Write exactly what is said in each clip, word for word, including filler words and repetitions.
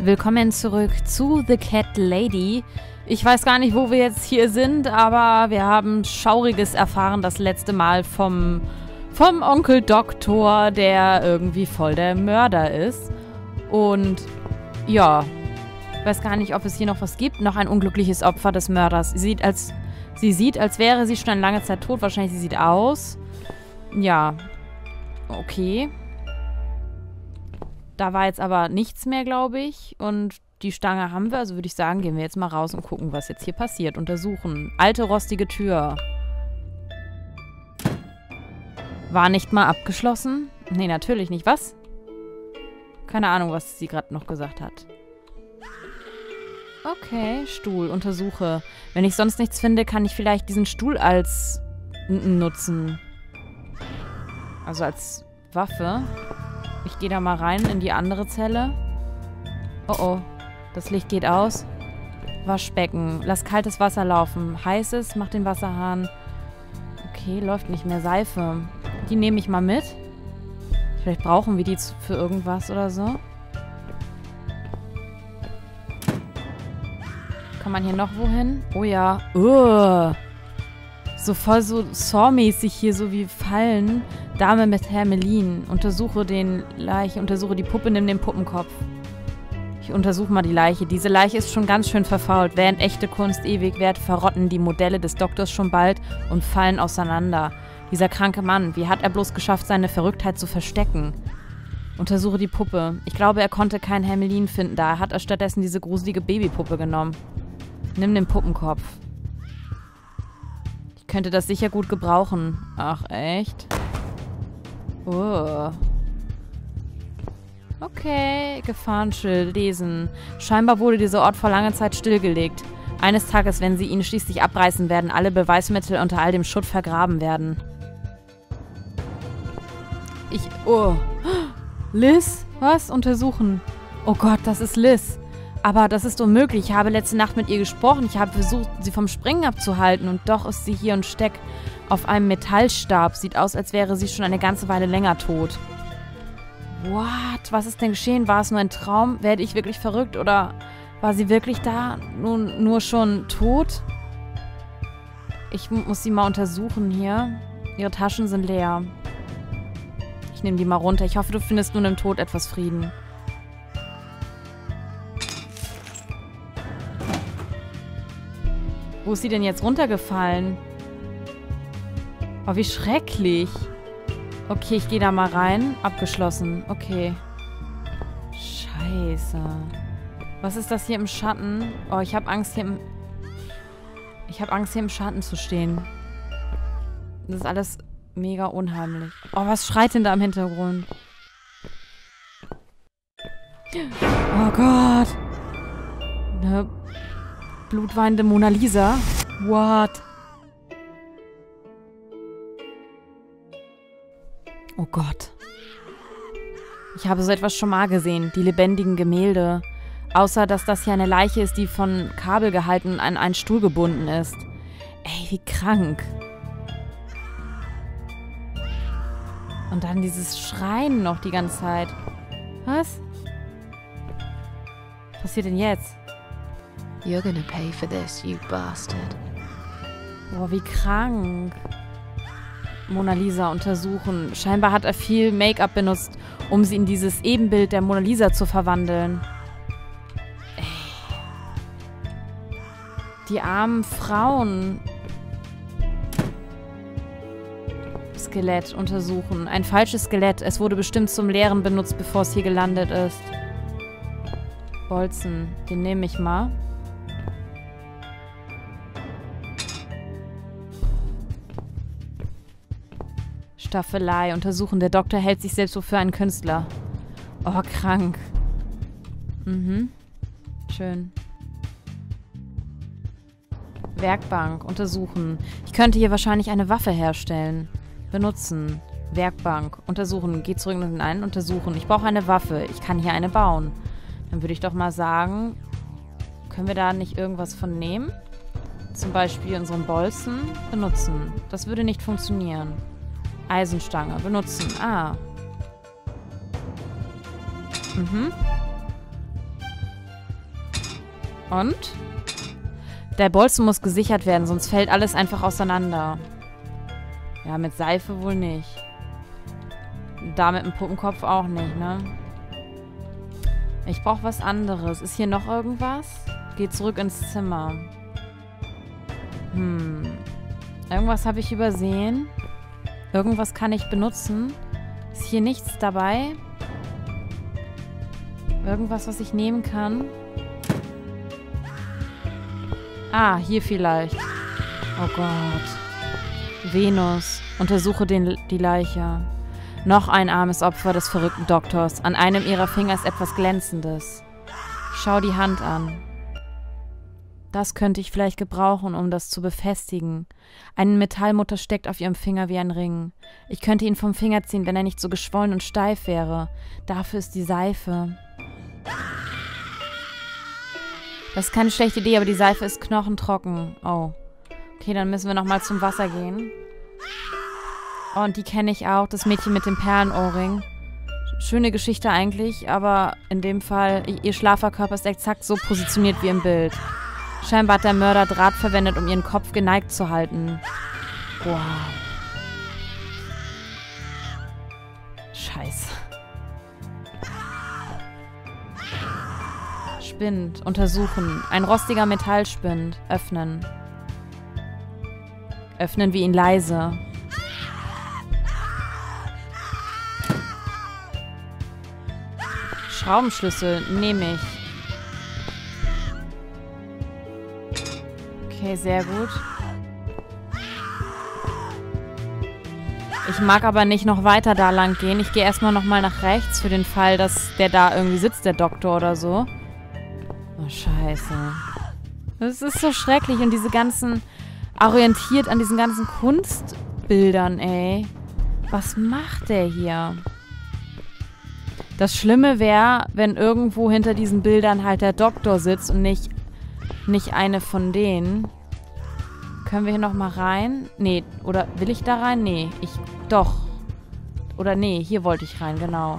Willkommen zurück zu The Cat Lady. Ich weiß gar nicht, wo wir jetzt hier sind, aber wir haben Schauriges erfahren das letzte Mal vom, vom Onkel Doktor, der irgendwie voll der Mörder ist. Und ja, ich weiß gar nicht, ob es hier noch was gibt. Noch ein unglückliches Opfer des Mörders. Sie sieht, als, sie sieht, als wäre sie schon eine lange Zeit tot. Wahrscheinlich, sie sieht aus. Ja, okay. Da war jetzt aber nichts mehr, glaube ich. Und die Stange haben wir. Also würde ich sagen, gehen wir jetzt mal raus und gucken, was jetzt hier passiert. Untersuchen. Alte, rostige Tür. War nicht mal abgeschlossen? Nee, natürlich nicht. Was? Keine Ahnung, was sie gerade noch gesagt hat. Okay, Stuhl. Untersuche. Wenn ich sonst nichts finde, kann ich vielleicht diesen Stuhl als nutzen. Also als Waffe. Ich gehe da mal rein in die andere Zelle. Oh oh, das Licht geht aus. Waschbecken. Lass kaltes Wasser laufen. Heißes, mach den Wasserhahn. Okay, läuft nicht mehr. Seife. Die nehme ich mal mit. Vielleicht brauchen wir die für irgendwas oder so. Kann man hier noch wohin? Oh ja. Uh. So voll so Saw-mäßig hier, so wie Fallen. Dame mit Hermelin. Untersuche den Leiche, untersuche die Puppe, nimm den Puppenkopf. Ich untersuche mal die Leiche. Diese Leiche ist schon ganz schön verfault. Während echte Kunst ewig währt, verrotten die Modelle des Doktors schon bald und fallen auseinander. Dieser kranke Mann, wie hat er bloß geschafft, seine Verrücktheit zu verstecken? Untersuche die Puppe. Ich glaube, er konnte keinen Hermelin finden, da hat er stattdessen diese gruselige Babypuppe genommen. Nimm den Puppenkopf. Ich könnte das sicher gut gebrauchen. Ach, echt? Oh. Okay, Gefahrenschild, lesen. Scheinbar wurde dieser Ort vor langer Zeit stillgelegt. Eines Tages, wenn sie ihn schließlich abreißen, werden alle Beweismittel unter all dem Schutt vergraben werden. Ich, oh. Liz? Was? Untersuchen. Oh Gott, das ist Liz. Aber das ist unmöglich. Ich habe letzte Nacht mit ihr gesprochen. Ich habe versucht, sie vom Springen abzuhalten. Und doch ist sie hier und steckt auf einem Metallstab. Sieht aus, als wäre sie schon eine ganze Weile länger tot. What? Was ist denn geschehen? War es nur ein Traum? Werde ich wirklich verrückt? Oder war sie wirklich da? Nun nur schon tot? Ich muss sie mal untersuchen hier. Ihre Taschen sind leer. Ich nehme die mal runter. Ich hoffe, du findest nun im Tod etwas Frieden. Wo ist sie denn jetzt runtergefallen? Oh, wie schrecklich. Okay, ich gehe da mal rein. Abgeschlossen. Okay. Scheiße. Was ist das hier im Schatten? Oh, ich habe Angst hier im... Ich habe Angst hier im Schatten zu stehen. Das ist alles mega unheimlich. Oh, was schreit denn da im Hintergrund? Oh Gott. Eine blutweinende Mona Lisa. What? Oh Gott. Ich habe so etwas schon mal gesehen. Die lebendigen Gemälde. Außer, dass das hier eine Leiche ist, die von Kabel gehalten an einen Stuhl gebunden ist. Ey, wie krank. Und dann dieses Schreien noch die ganze Zeit. Was? Was passiert denn jetzt? You're gonna pay for this, you bastard. Boah, wie krank. Mona Lisa untersuchen. Scheinbar hat er viel Make-up benutzt, um sie in dieses Ebenbild der Mona Lisa zu verwandeln. Ey. Die armen Frauen. Skelett untersuchen. Ein falsches Skelett. Es wurde bestimmt zum Leeren benutzt, bevor es hier gelandet ist. Bolzen. Den nehme ich mal. Staffelei untersuchen. Der Doktor hält sich selbst so für einen Künstler. Oh, krank. Mhm. Schön. Werkbank untersuchen. Ich könnte hier wahrscheinlich eine Waffe herstellen. Benutzen. Werkbank untersuchen. Geh zurück und ein. Untersuchen. Ich brauche eine Waffe. Ich kann hier eine bauen. Dann würde ich doch mal sagen, können wir da nicht irgendwas von nehmen? Zum Beispiel unseren Bolzen benutzen. Das würde nicht funktionieren. Eisenstange benutzen. Ah. Mhm. Und? Der Bolzen muss gesichert werden, sonst fällt alles einfach auseinander. Ja, mit Seife wohl nicht. Da mit dem Puppenkopf auch nicht, ne? Ich brauche was anderes. Ist hier noch irgendwas? Geh zurück ins Zimmer. Hm. Irgendwas habe ich übersehen. Irgendwas kann ich benutzen. Ist hier nichts dabei? Irgendwas, was ich nehmen kann? Ah, hier vielleicht. Oh Gott. Venus. Untersuche den, die Leiche. Noch ein armes Opfer des verrückten Doktors. An einem ihrer Finger ist etwas Glänzendes. Schau die Hand an. Das könnte ich vielleicht gebrauchen, um das zu befestigen. Eine Metallmutter steckt auf ihrem Finger wie ein Ring. Ich könnte ihn vom Finger ziehen, wenn er nicht so geschwollen und steif wäre. Dafür ist die Seife. Das ist keine schlechte Idee, aber die Seife ist knochentrocken. Oh. Okay, dann müssen wir nochmal zum Wasser gehen. Oh, und die kenne ich auch, das Mädchen mit dem Perlenohrring. Schöne Geschichte eigentlich, aber in dem Fall, ihr Schlaferkörper ist exakt so positioniert wie im Bild. Scheinbar hat der Mörder Draht verwendet, um ihren Kopf geneigt zu halten. Wow. Scheiße. Spind. Untersuchen. Ein rostiger Metallspind. Öffnen. Öffnen wir ihn leise. Schraubenschlüssel. Nehme ich. Okay, sehr gut. Ich mag aber nicht noch weiter da lang gehen. Ich gehe erstmal nochmal nach rechts für den Fall, dass der da irgendwie sitzt, der Doktor oder so. Oh, scheiße. Das ist so schrecklich. Und diese ganzen... orientiert an diesen ganzen Kunstbildern, ey. Was macht der hier? Das Schlimme wäre, wenn irgendwo hinter diesen Bildern halt der Doktor sitzt und nicht, nicht eine von denen. Können wir hier nochmal rein? Nee, oder will ich da rein? Nee, ich... Doch. Oder nee, hier wollte ich rein, genau.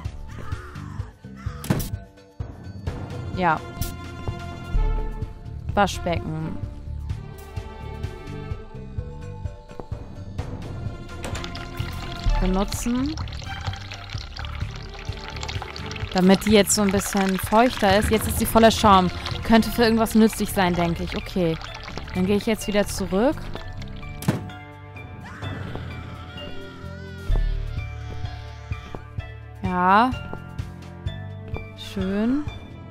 Ja. Waschbecken. Benutzen. Damit die jetzt so ein bisschen feuchter ist. Jetzt ist sie voller Schaum. Könnte für irgendwas nützlich sein, denke ich. Okay. Dann gehe ich jetzt wieder zurück. Ja. Schön.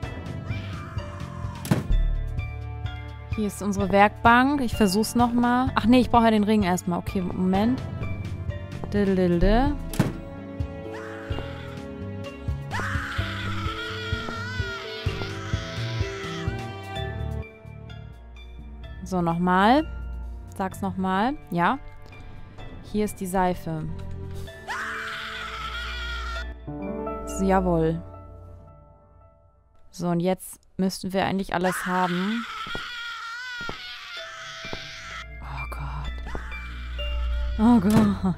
Hier ist unsere Werkbank. Ich versuch's nochmal. Ach nee, ich brauche ja den Ring erstmal. Okay, Moment. Diddle-diddle. So, nochmal. Sag's nochmal. Ja. Hier ist die Seife. So, jawohl. So, und jetzt müssten wir eigentlich alles haben. Oh Gott. Oh Gott.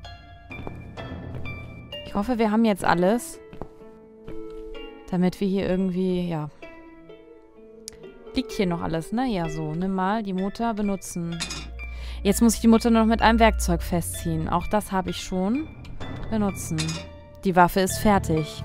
Ich hoffe, wir haben jetzt alles. Damit wir hier irgendwie, ja... Liegt hier noch alles, ne? Ja, so. Nimm mal die Mutter benutzen. Jetzt muss ich die Mutter noch mit einem Werkzeug festziehen. Auch das habe ich schon. Benutzen. Die Waffe ist fertig.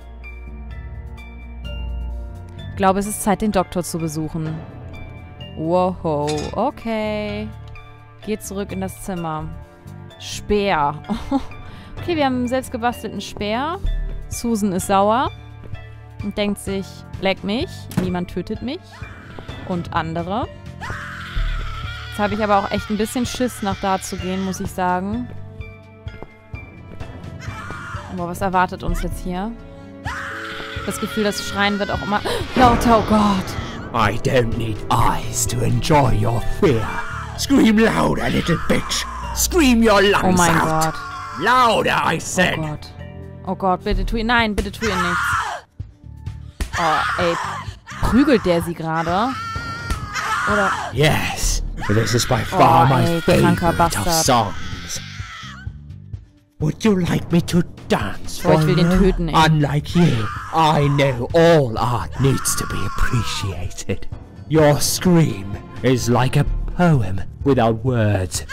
Ich glaube, es ist Zeit, den Doktor zu besuchen. Wow, okay. Geht zurück in das Zimmer. Speer. Okay, wir haben einen selbstgebastelten Speer. Susan ist sauer. Und denkt sich, leck mich. Niemand tötet mich. Und andere. Jetzt habe ich aber auch echt ein bisschen Schiss, nach da zu gehen, muss ich sagen. Aber was erwartet uns jetzt hier? Das Gefühl, das Schreien wird auch immer lauter. Oh Gott. I don't need eyes to enjoy your fear. Scream louder, little bitch. Scream your lungs Oh mein out. Gott. Louder, I said. Oh Gott. Oh Gott, bitte tu ihn. Nein, bitte tu ihn nichts. Oh, ey. Prügelt der sie gerade? Oder... Yes, this is by far Oh, my ey, kranker favorite of Bastard. songs. Would you like me to dance Oh, for ich will den you? töten, ey. Unlike you, I know all art needs to be appreciated. Your scream is like a poem without words.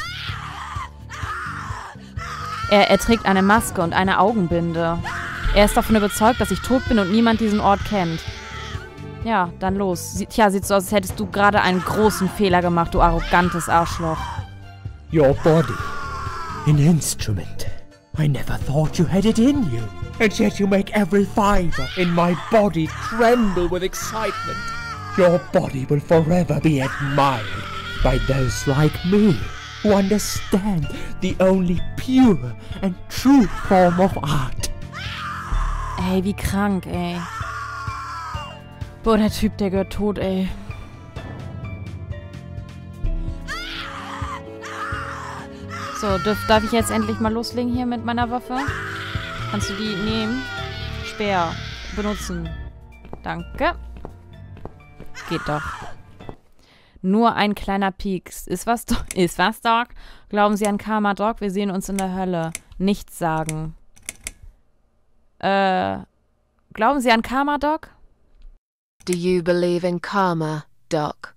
Er, er trägt eine Maske und eine Augenbinde. Er ist davon überzeugt, dass ich tot bin und niemand diesen Ort kennt. Ja, dann los. Sie, tja, sieht so aus, als hättest du gerade einen großen Fehler gemacht, du arrogantes Arschloch. Your body, an instrument. I never thought you had it in you. And yet you make every fiber in my body tremble with excitement. Your body will forever be admired by those like me, who understand the only pure and true form of art. Ey, wie krank, ey. Boah, der Typ, der gehört tot, ey. So, darf, darf ich jetzt endlich mal loslegen hier mit meiner Waffe? Kannst du die nehmen? Speer. Benutzen. Danke. Geht doch. Nur ein kleiner Pieks. Ist was, ist was, Doc? Glauben Sie an Karma, Doc? Wir sehen uns in der Hölle. Nichts sagen. Äh, glauben Sie an Karma, Doc? Do you believe in karma, Doc?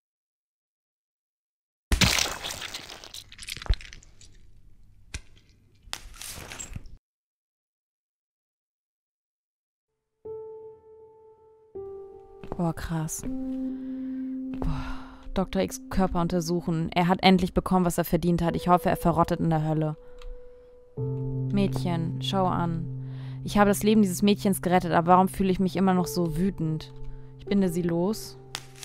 Boah, krass. Boah. Doktor X Körper untersuchen. Er hat endlich bekommen, was er verdient hat. Ich hoffe, er verrottet in der Hölle. Mädchen, schau an. Ich habe das Leben dieses Mädchens gerettet, aber warum fühle ich mich immer noch so wütend? Ich binde sie los.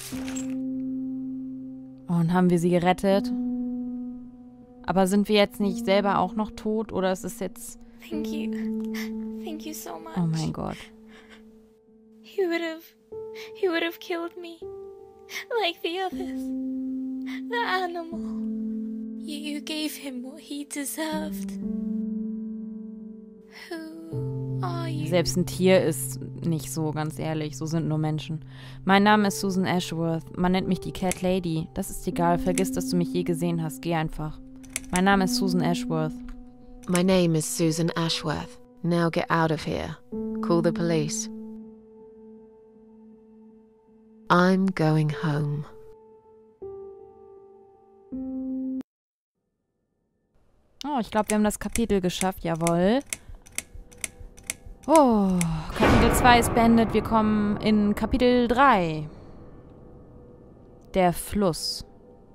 Und haben wir sie gerettet? Aber sind wir jetzt nicht selber auch noch tot? Oder ist es jetzt... Thank you. Thank you so much. Oh mein Gott. He would have... He would have killed me. Like the others. The animal. You, you gave him what he deserved. Who are you? Selbst ein Tier ist nicht so, ganz ehrlich. So sind nur Menschen. Mein Name ist Susan Ashworth. Man nennt mich die Cat Lady. Das ist egal. Vergiss, dass du mich je gesehen hast. Geh einfach. Mein Name ist Susan Ashworth. My name is Susan Ashworth. Now get out of here. Call the police. I'm going home. Oh, ich glaube, wir haben das Kapitel geschafft. Jawohl. Oh, Kapitel zwei ist beendet. Wir kommen in Kapitel drei. Der Fluss.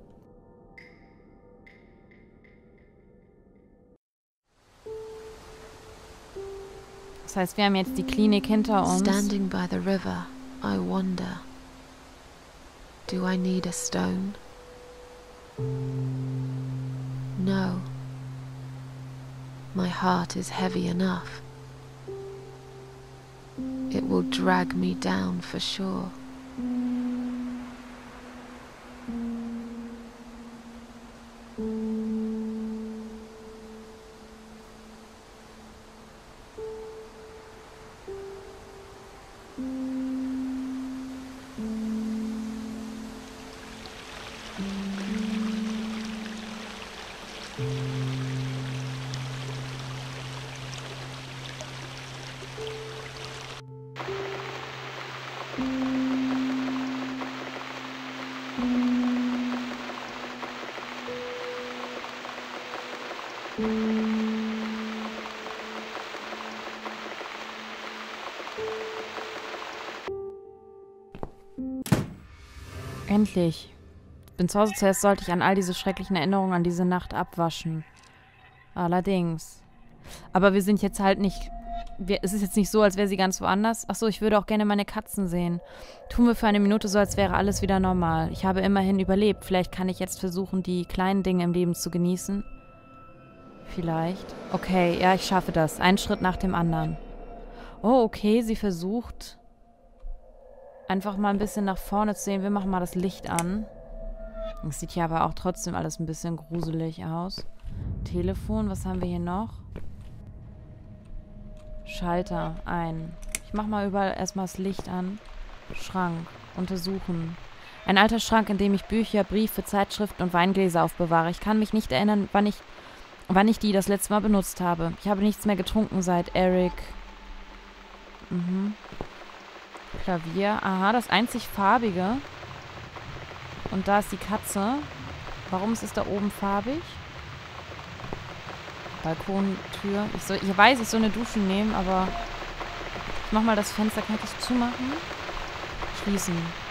Das heißt, wir haben jetzt die Klinik hinter uns. Standing by the river, I wonder. Do I need a stone? No. My heart is heavy enough. It will drag me down for sure. Endlich. Bin zu Hause, zuerst sollte ich an all diese schrecklichen Erinnerungen an diese Nacht abwaschen. Allerdings. Aber wir sind jetzt halt nicht... Wir, es ist jetzt nicht so, als wäre sie ganz woanders. Achso, ich würde auch gerne meine Katzen sehen. Tun wir für eine Minute so, als wäre alles wieder normal. Ich habe immerhin überlebt. Vielleicht kann ich jetzt versuchen, die kleinen Dinge im Leben zu genießen. Vielleicht. Okay, ja, ich schaffe das. Einen Schritt nach dem anderen. Oh, okay, sie versucht... einfach mal ein bisschen nach vorne zu sehen. Wir machen mal das Licht an. Es sieht hier aber auch trotzdem alles ein bisschen gruselig aus. Telefon, was haben wir hier noch? Schalter ein. Ich mach mal überall erstmal das Licht an. Schrank. Untersuchen. Ein alter Schrank, in dem ich Bücher, Briefe, Zeitschriften und Weingläser aufbewahre. Ich kann mich nicht erinnern, wann ich, wann ich die das letzte Mal benutzt habe. Ich habe nichts mehr getrunken seit Eric... Mhm. Klavier. Aha, das einzig farbige. Und da ist die Katze. Warum ist es da oben farbig? Balkontür. Ich, soll, ich weiß, ich soll eine Dusche nehmen, aber ich mach mal das Fenster. Kann ich das zumachen? Schließen.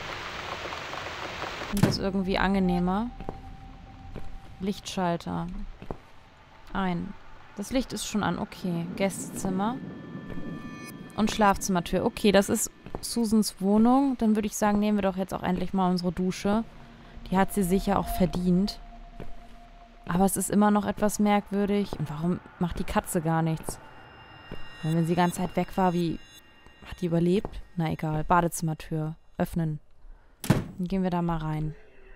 Und das irgendwie angenehmer. Lichtschalter. Ein. Das Licht ist schon an. Okay. Gästezimmer. Und Schlafzimmertür. Okay, das ist Susans Wohnung. Dann würde ich sagen, nehmen wir doch jetzt auch endlich mal unsere Dusche. Die hat sie sicher auch verdient. Aber es ist immer noch etwas merkwürdig. Und warum macht die Katze gar nichts? Und wenn sie die ganze Zeit weg war, wie... Hat die überlebt? Na egal. Badezimmertür. Öffnen. Dann gehen wir da mal rein.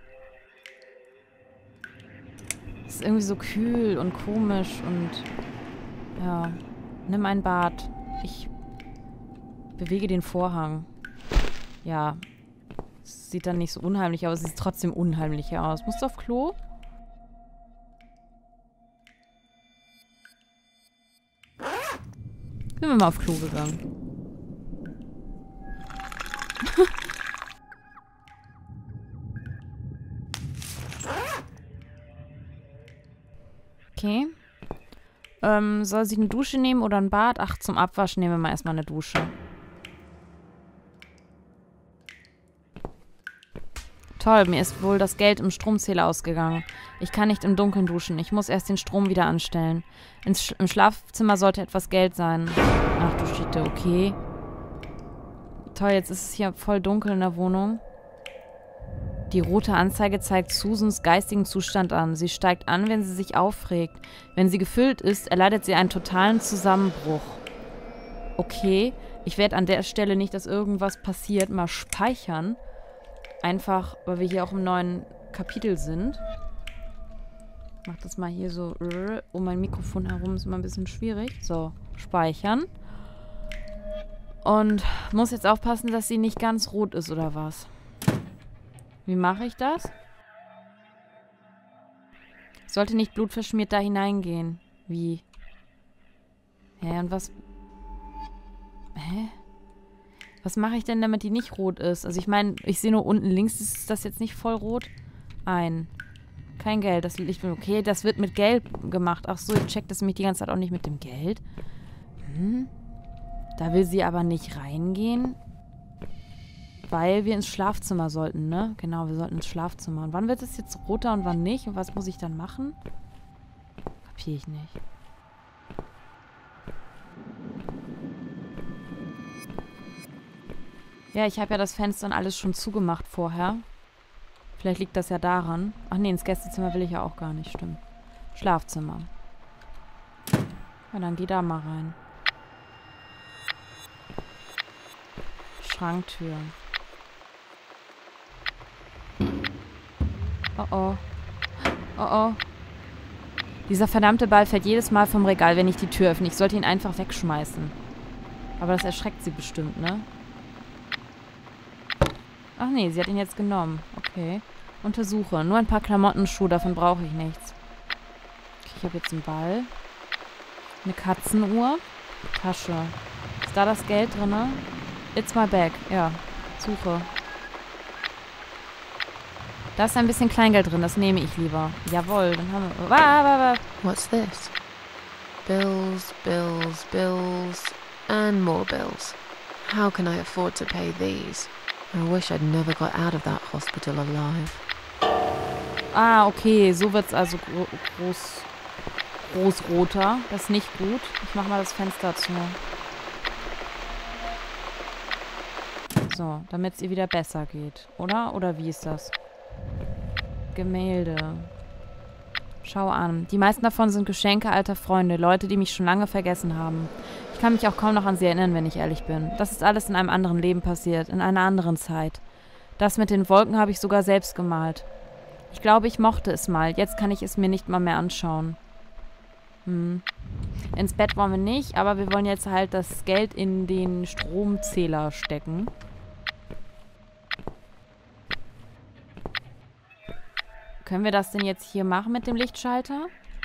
Es ist irgendwie so kühl und komisch und... Ja. Nimm ein Bad. Ich bewege den Vorhang. Ja. Es sieht dann nicht so unheimlich aus. Es sieht trotzdem unheimlicher aus. Musst du auf Klo? Sind wir mal auf Klo gegangen. Okay. Ähm, soll sie eine Dusche nehmen oder ein Bad? Ach, zum Abwaschen nehmen wir mal erstmal eine Dusche. Toll, mir ist wohl das Geld im Stromzähler ausgegangen. Ich kann nicht im Dunkeln duschen. Ich muss erst den Strom wieder anstellen. Ins Sch- Im Schlafzimmer sollte etwas Geld sein. Ach du Schiete, okay. Toll, jetzt ist es hier voll dunkel in der Wohnung. Die rote Anzeige zeigt Susans geistigen Zustand an. Sie steigt an, wenn sie sich aufregt. Wenn sie gefüllt ist, erleidet sie einen totalen Zusammenbruch. Okay, ich werde an der Stelle nicht, dass irgendwas passiert, mal speichern. Einfach, weil wir hier auch im neuen Kapitel sind. Ich mach das mal hier so um mein Mikrofon herum, ist immer ein bisschen schwierig. So, speichern. Und muss jetzt aufpassen, dass sie nicht ganz rot ist, oder was? Wie mache ich das? Ich sollte nicht blutverschmiert da hineingehen. Wie? Hä, und was... Hä? Was mache ich denn, damit die nicht rot ist? Also ich meine, ich sehe nur unten links, ist das jetzt nicht voll rot? Ein. Kein Geld. Das Licht, okay, das wird mit Geld gemacht. Ach so, ich check das nämlich die ganze Zeit auch nicht mit dem Geld. Hm. Da will sie aber nicht reingehen. Weil wir ins Schlafzimmer sollten, ne? Genau, wir sollten ins Schlafzimmer. Und wann wird es jetzt roter und wann nicht? Und was muss ich dann machen? Kapiere ich nicht. Ja, ich habe ja das Fenster und alles schon zugemacht vorher. Vielleicht liegt das ja daran. Ach nee, ins Gästezimmer will ich ja auch gar nicht, stimmt. Schlafzimmer. Ja, dann geh da mal rein. Schranktür. Oh oh. Oh oh. Dieser verdammte Ball fällt jedes Mal vom Regal, wenn ich die Tür öffne. Ich sollte ihn einfach wegschmeißen. Aber das erschreckt sie bestimmt, ne? Ach nee, sie hat ihn jetzt genommen. Okay. Untersuche. Nur ein paar Klamotten und Schuhe, davon brauche ich nichts. Okay, ich habe jetzt einen Ball. Eine Katzenuhr. Tasche. Ist da das Geld drin? It's my bag. Ja. Suche. Da ist ein bisschen Kleingeld drin, das nehme ich lieber. Jawohl, dann haben wir... Wah, wah, wah. What's this? Bills, bills, bills, and more bills. How can I afford to pay these? I wish I'd never got out of that hospital alive. Ah, okay, so wird's also gro groß, großroter. Das ist nicht gut. Ich mach mal das Fenster zu. So, damit es ihr wieder besser geht. Oder? Oder wie ist das? Gemälde. Schau an. Die meisten davon sind Geschenke alter Freunde. Leute, die mich schon lange vergessen haben. Ich kann mich auch kaum noch an sie erinnern, wenn ich ehrlich bin. Das ist alles in einem anderen Leben passiert. In einer anderen Zeit. Das mit den Wolken habe ich sogar selbst gemalt. Ich glaube, ich mochte es mal. Jetzt kann ich es mir nicht mal mehr anschauen. Hm. Ins Bett wollen wir nicht, aber wir wollen jetzt halt das Geld in den Stromzähler stecken. Können wir das denn jetzt hier machen mit dem Lichtschalter?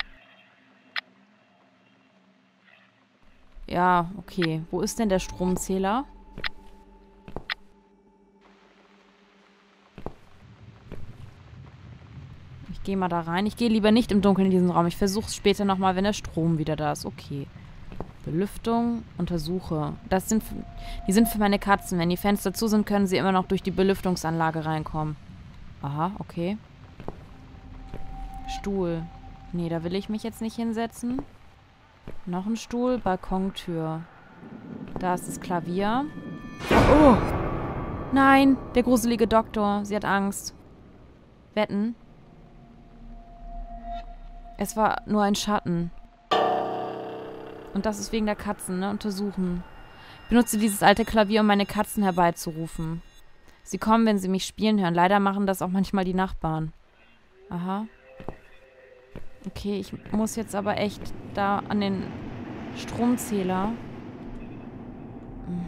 Ja, okay. Wo ist denn der Stromzähler? gehe mal da rein. Ich gehe lieber nicht im Dunkeln in diesen Raum. Ich versuche es später nochmal, wenn der Strom wieder da ist. Okay. Belüftung, untersuche. Das sind, die sind für meine Katzen. Wenn die Fenster zu sind, können sie immer noch durch die Belüftungsanlage reinkommen. Aha, okay. Stuhl. Nee, da will ich mich jetzt nicht hinsetzen. Noch ein Stuhl, Balkontür. Da ist das Klavier. Oh! Nein, der gruselige Doktor. Sie hat Angst. Wetten? Es war nur ein Schatten. Und das ist wegen der Katzen, ne? Untersuchen. Ich benutze dieses alte Klavier, um meine Katzen herbeizurufen. Sie kommen, wenn sie mich spielen hören. Leider machen das auch manchmal die Nachbarn. Aha. Okay, ich muss jetzt aber echt da an den Stromzähler. Hm.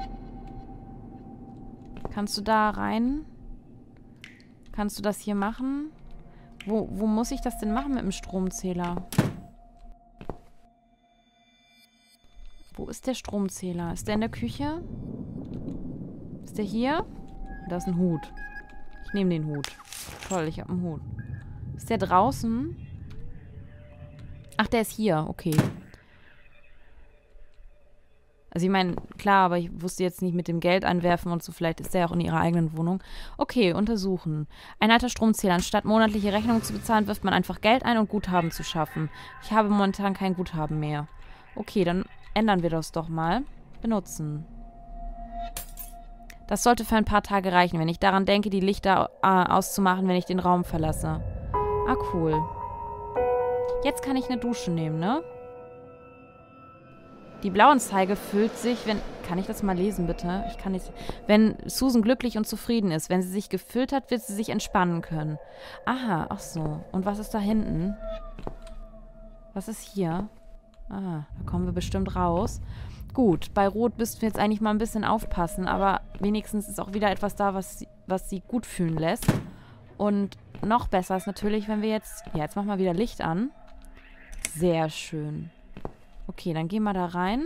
Kannst du da rein? Kannst du das hier machen? Wo, wo muss ich das denn machen mit dem Stromzähler? Wo ist der Stromzähler? Ist der in der Küche? Ist der hier? Da ist ein Hut. Ich nehme den Hut. Toll, ich habe einen Hut. Ist der draußen? Ach, der ist hier. Okay. Also ich meine, klar, aber ich wusste jetzt nicht mit dem Geld einwerfen und so. Vielleicht ist der auch in ihrer eigenen Wohnung. Okay, untersuchen. Ein alter Stromzähler. Anstatt monatliche Rechnungen zu bezahlen, wirft man einfach Geld ein, um Guthaben zu schaffen. Ich habe momentan kein Guthaben mehr. Okay, dann ändern wir das doch mal. Benutzen. Das sollte für ein paar Tage reichen, wenn ich daran denke, die Lichter äh, auszumachen, wenn ich den Raum verlasse. Ah, cool. Jetzt kann ich eine Dusche nehmen, ne? Die Blauanzeige füllt sich, wenn... Kann ich das mal lesen, bitte? Ich kann nicht... Wenn Susan glücklich und zufrieden ist. Wenn sie sich gefüllt hat, wird sie sich entspannen können. Aha, ach so. Und was ist da hinten? Was ist hier? Ah, da kommen wir bestimmt raus. Gut, bei Rot müssten wir jetzt eigentlich mal ein bisschen aufpassen, aber wenigstens ist auch wieder etwas da, was sie, was sie gut fühlen lässt. Und noch besser ist natürlich, wenn wir jetzt... Ja, jetzt machen wir wieder Licht an. Sehr schön. Okay, dann gehen wir da rein.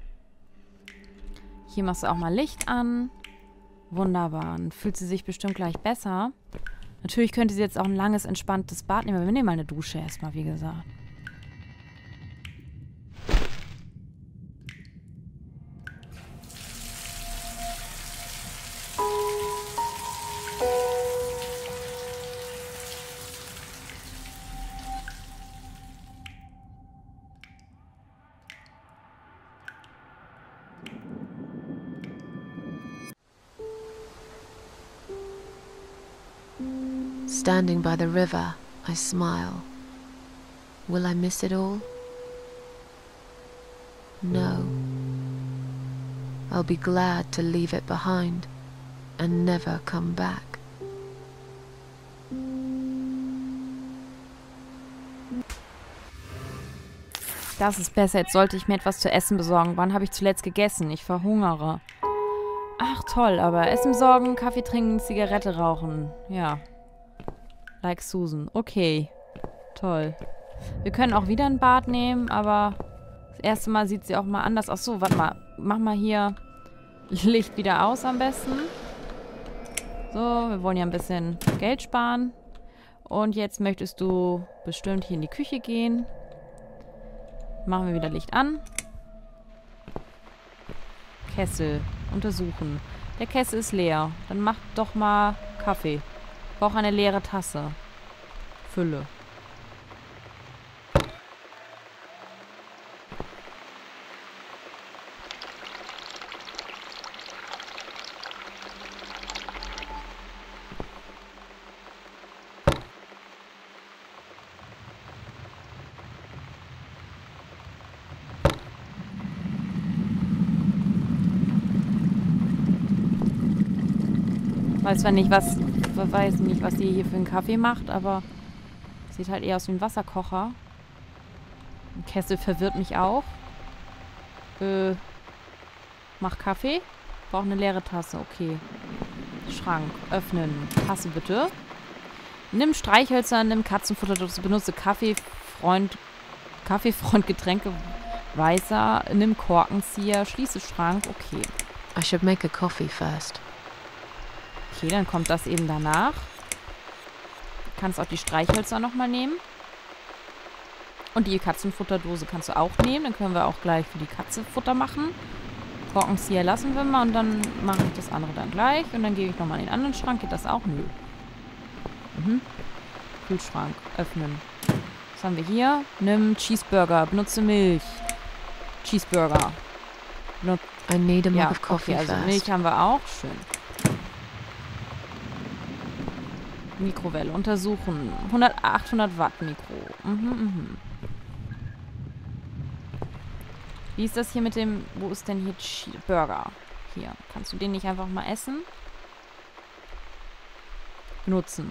Hier machst du auch mal Licht an. Wunderbar. Dann fühlt sie sich bestimmt gleich besser. Natürlich könnte sie jetzt auch ein langes, entspanntes Bad nehmen, aber wir nehmen mal eine Dusche erstmal, wie gesagt. Standing by the river, I smile. Will I miss it all? No. I'll be glad to leave it behind and never come back. Das ist besser. Jetzt sollte ich mir etwas zu essen besorgen. Wann habe ich zuletzt gegessen? Ich verhungere. Ach toll, aber Essen besorgen, Kaffee trinken, Zigarette rauchen. Ja. Like Susan. Okay. Toll. Wir können auch wieder ein Bad nehmen, aber das erste Mal sieht sie auch mal anders aus. So, warte mal. Mach mal hier Licht wieder aus am besten. So, wir wollen ja ein bisschen Geld sparen. Und jetzt möchtest du bestimmt hier in die Küche gehen. Machen wir wieder Licht an. Kessel. Untersuchen. Der Kessel ist leer. Dann mach doch mal Kaffee. Ich brauche eine leere Tasse. Fülle. Weiß zwar nicht, was, weiß nicht, was die hier für einen Kaffee macht, aber sieht halt eher aus wie ein Wasserkocher. Ein Kessel verwirrt mich auch. Äh, mach Kaffee. Brauche eine leere Tasse, okay. Schrank, öffnen. Tasse bitte. Nimm Streichhölzer, nimm Katzenfutter, benutze Kaffeefreund, Kaffeefreund Getränke, Weißer, nimm Korkenzieher, schließe Schrank, okay. I should make a coffee first. Okay, dann kommt das eben danach. Kannst auch die Streichhölzer nochmal nehmen. Und die Katzenfutterdose kannst du auch nehmen. Dann können wir auch gleich für die Katze Futter machen. Korkenzieher lassen wir mal und dann mache ich das andere dann gleich. Und dann gehe ich nochmal in den anderen Schrank. Geht das auch? Nö. Mhm. Kühlschrank öffnen. Was haben wir hier? Nimm Cheeseburger. Benutze Milch. Cheeseburger. Benut I need a mug ja, of coffee okay, also first. Milch haben wir auch. Schön. Mikrowelle untersuchen. hundert, achthundert Watt Mikro. Mhm, mhm. Wie ist das hier mit dem... Wo ist denn hier Che Burger? Hier. Kannst du den nicht einfach mal essen? Benutzen.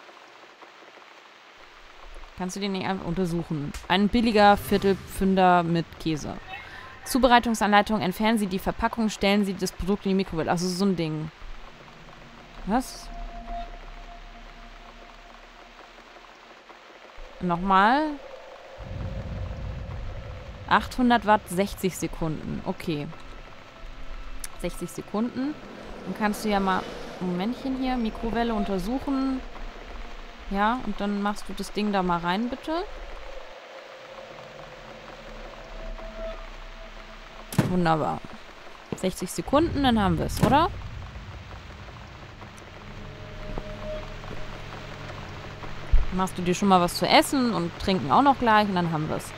Kannst du den nicht einfach untersuchen? Ein billiger Viertelpfünder mit Käse. Zubereitungsanleitung. Entfernen Sie die Verpackung. Stellen Sie das Produkt in die Mikrowelle. Also so ein Ding. Was? Nochmal. achthundert Watt, sechzig Sekunden. Okay. sechzig Sekunden. Dann kannst du ja mal... Momentchen hier. Mikrowelle untersuchen. Ja, und dann machst du das Ding da mal rein, bitte. Wunderbar. sechzig Sekunden, dann haben wir es, oder? Machst du dir schon mal was zu essen und trinken auch noch gleich und dann haben wir es.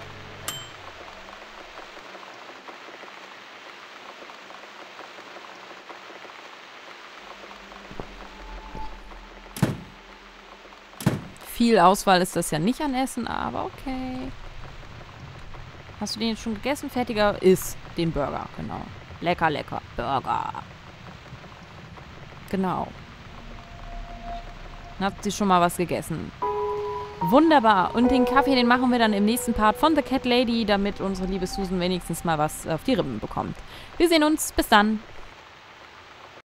Viel Auswahl ist das ja nicht an Essen, aber okay. Hast du den jetzt schon gegessen? Fertiger ist den Burger, genau. Lecker, lecker. Burger. Genau. Dann hat sie schon mal was gegessen. Wunderbar. Und den Kaffee, den machen wir dann im nächsten Part von The Cat Lady, damit unsere liebe Susan wenigstens mal was auf die Rippen bekommt. Wir sehen uns. Bis dann.